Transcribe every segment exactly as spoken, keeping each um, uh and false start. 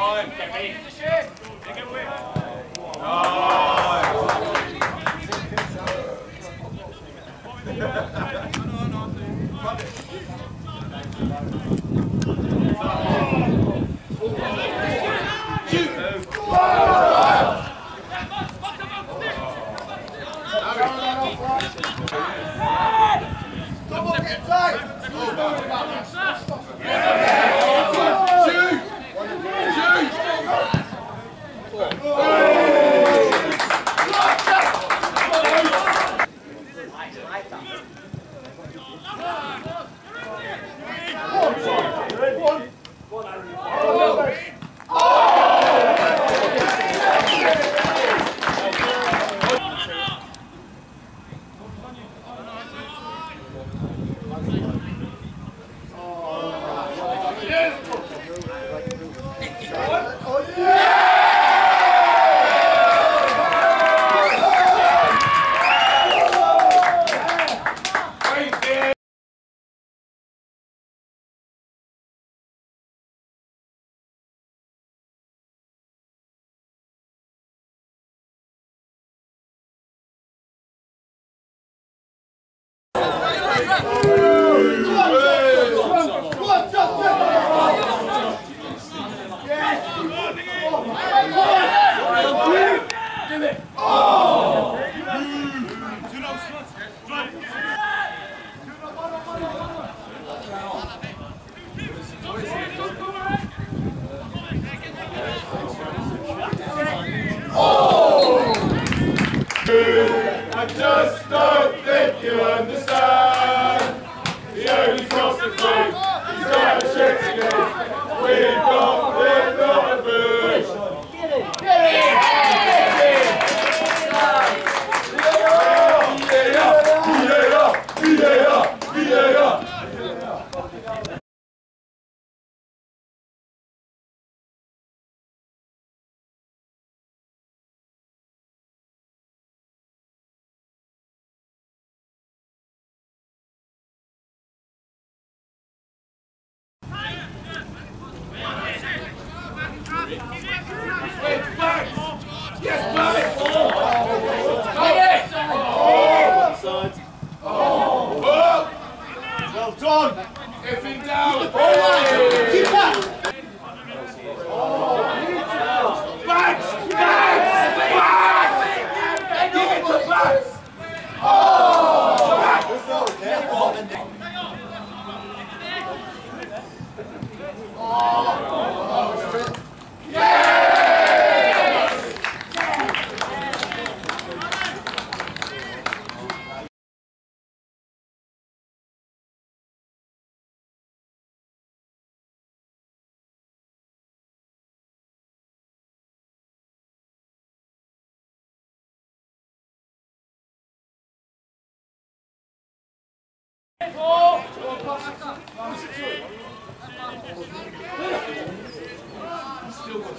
I just don't think you understand. The only consequence is got a shit to get. We've got, we've got a boost. Get it! Get it! Get it! Well done! If in doubt, keep that! Backs! Backs! Backs! Give it to Backs! Oh! Backs! Still got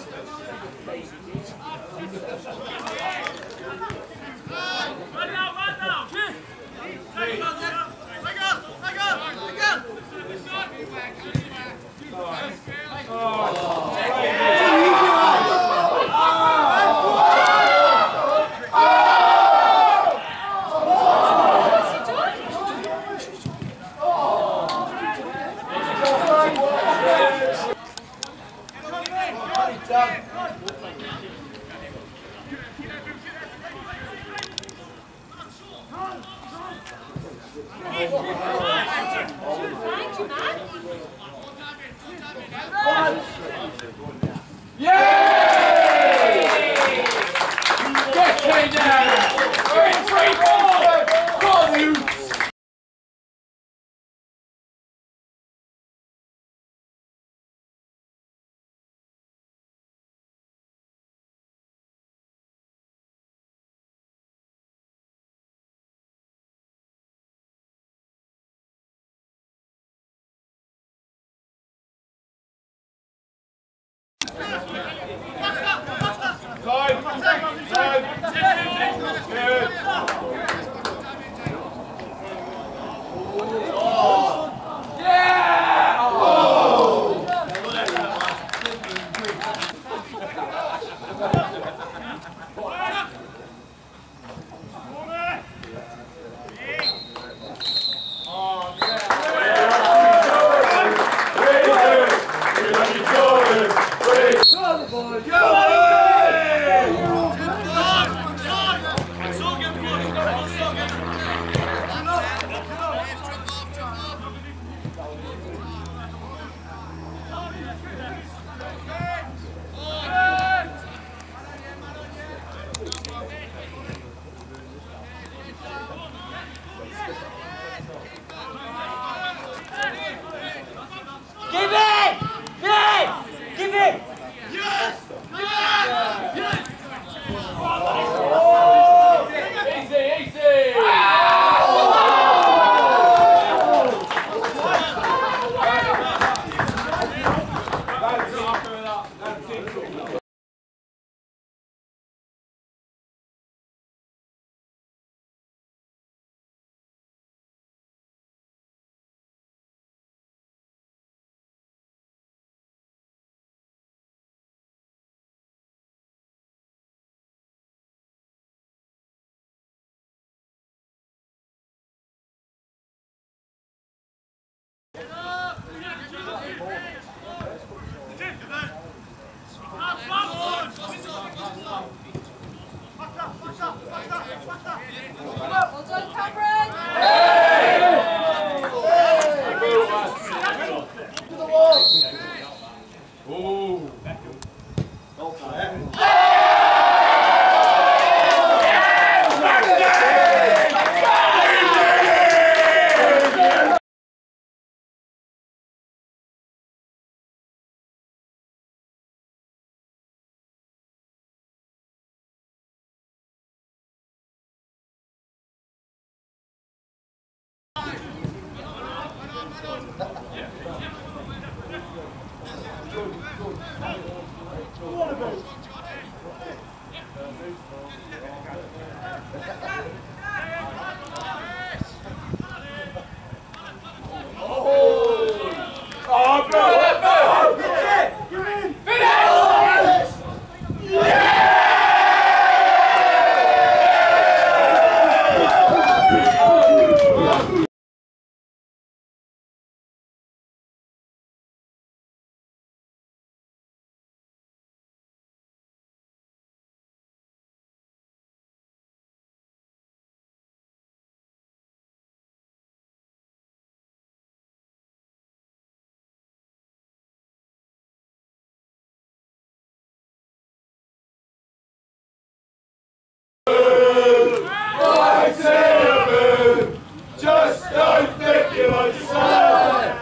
Just don't think you understand.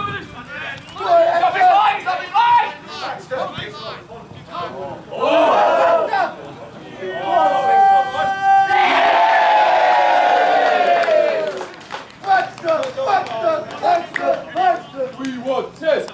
Stop his line! Stop his line! We want test.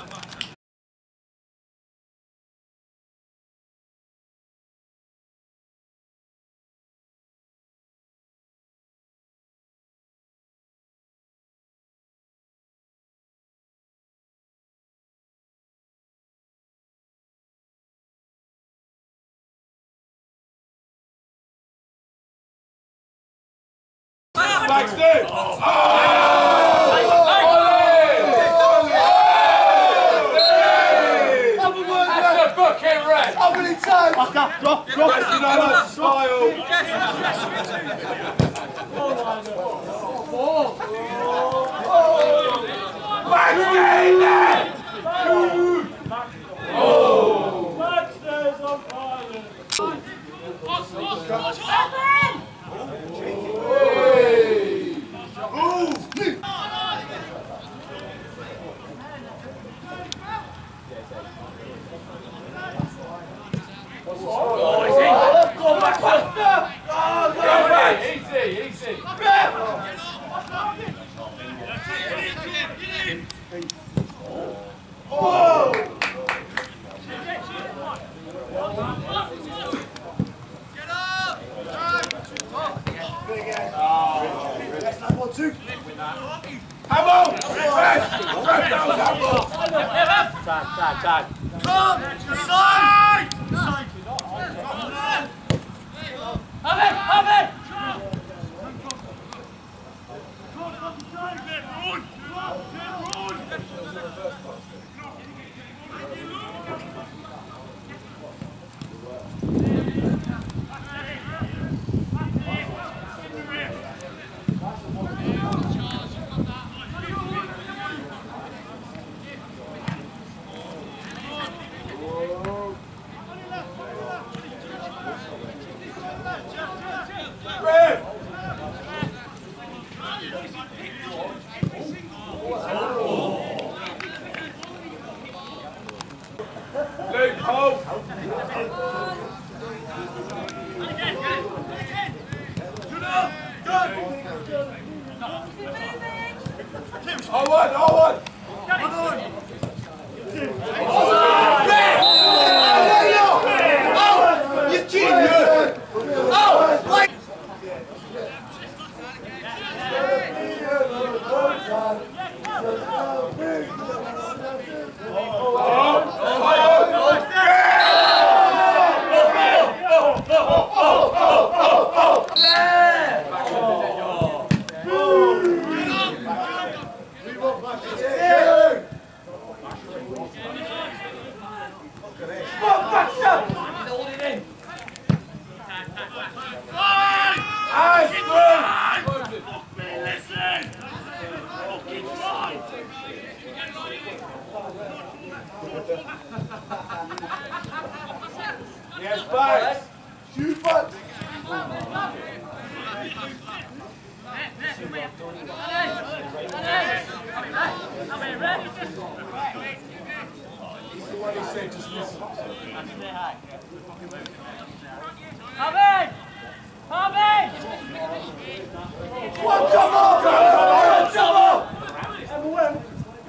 Backstep! Oh. That's a bucket red! How many times? Back up, drop, drop, yes, you know that style. Backstep! Oh! Backstep's on fire! Easy, easy. Oh! Get up! That's one, two. Hamble! Press down, Hamble! Tag, tag, tag. Come! Side! Side! Have it, have it! Luke, hold! I won, I won! Come on! Nice. Shoot front. What he said, just listen. Harvey! Harvey! One double! One double! And win.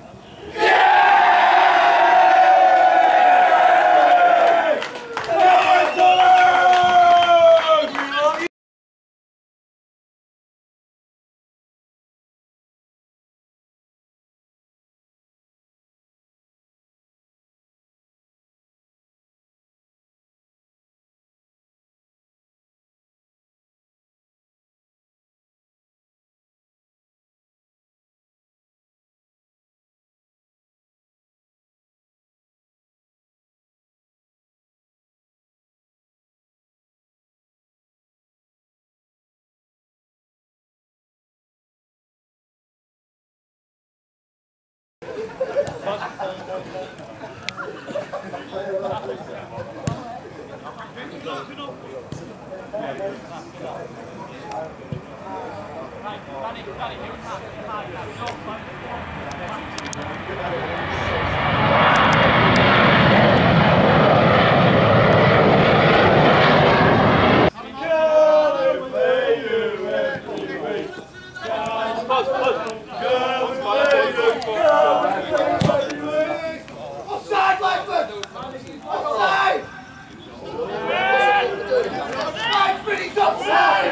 Offside, Blackburn! Offside! Offside, British offside!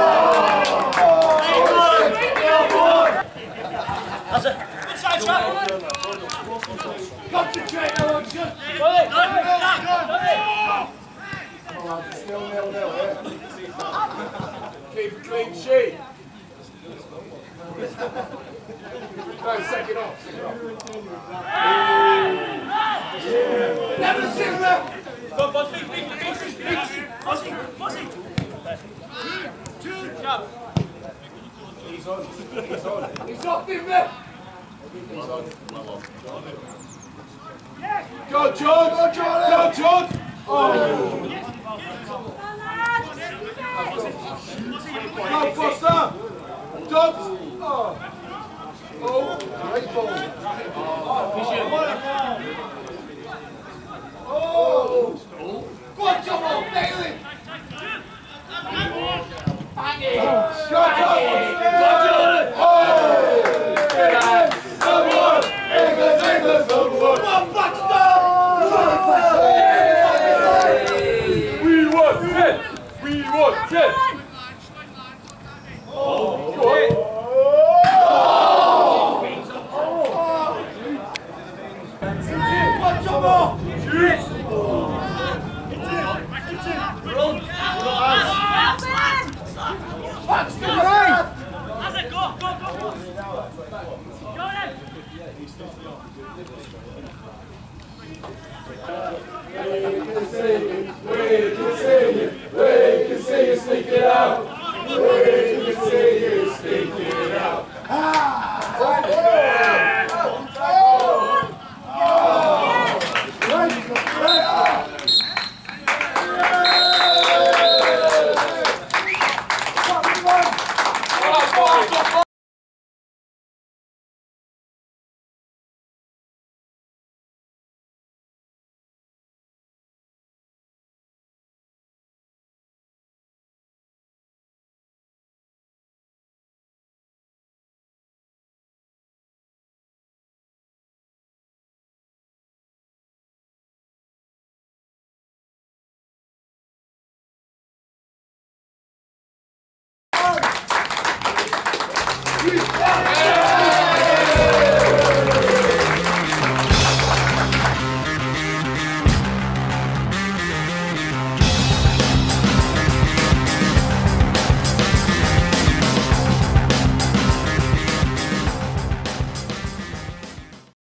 That's it. Good side, Trap. Concentrate, no one should. Still nil nil, yeah. Keep a clean sheet. No, second off, second off. Never seen them! Go, Bossy, big, big, big, Bossy, Bossy. Two, Trap. He's on, he's on. He's off him there! He's on. Go, John! Go, John! Go, John! Oh! Go, Foster! John! Oh! Oh, great ball. Oh! Go on, John, on, nail him! Bang it! Go, John! Go, John! Oh! Number one! England, England, number one! One Blackstone! We want ten! We want ten! Oh! Go on! One John more! Blackstone! That's it, go, go, go, go. Go then. We can see you, we can see you, we can see you sneak it out. We can see you sneak it out. Ah! Oh! Oh! Oh!